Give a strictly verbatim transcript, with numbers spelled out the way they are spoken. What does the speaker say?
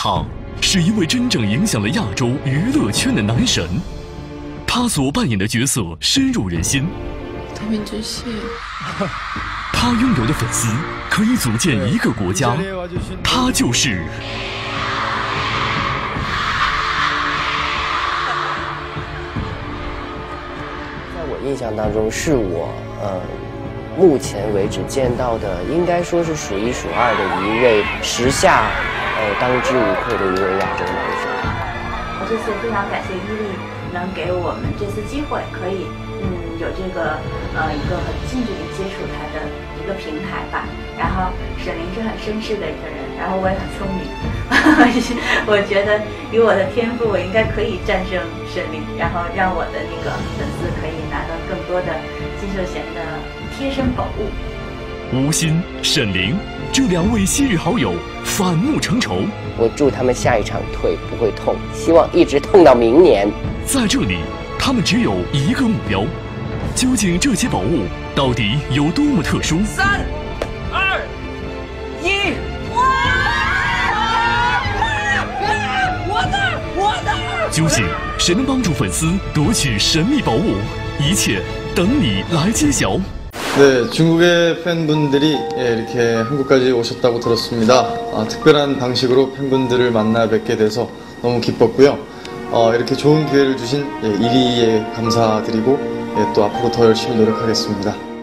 他是一位真正影响了亚洲娱乐圈的男神，他所扮演的角色深入人心。 透明之血， 他拥有的粉丝可以组建一个国家，他就是。 印象当中，是我呃目前为止见到的，应该说是数一数二的一位时下呃当之无愧的一位亚洲男神。 我这次非常感谢伊利能给我们这次机会，可以嗯有这个呃一个很近距离接触他的一个平台吧。然后沈凌是很绅士的一个人，然后我也很聪明，我觉得以我的天赋，我应该可以战胜沈凌，然后让我的那个粉丝可以拿到更多的金秀贤的贴身宝物。 吴昕、沈凌这两位昔日好友反目成仇。 我祝他们下一场退不会痛，希望一直痛到明年。在这里，他们只有一个目标。究竟这些宝物到底有多么特殊？ 三、二、一！哇！我的，我的！ 究竟谁能帮助粉丝夺取神秘宝物？一切等你来揭晓。 네, 중국의 팬분들이 이렇게 한국까지 오셨다고 들었습니다. 아, 특별한 방식으로 팬분들을 만나 뵙게 돼서 너무 기뻤고요. 어, 이렇게 좋은 기회를 주신 예, 이리에 감사드리고 예, 또 앞으로 더 열심히 노력하겠습니다.